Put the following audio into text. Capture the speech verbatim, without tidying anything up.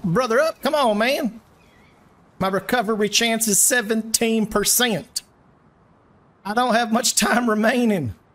brother up. Come on, man. My recovery chance is seventeen percent. I don't have much time remaining.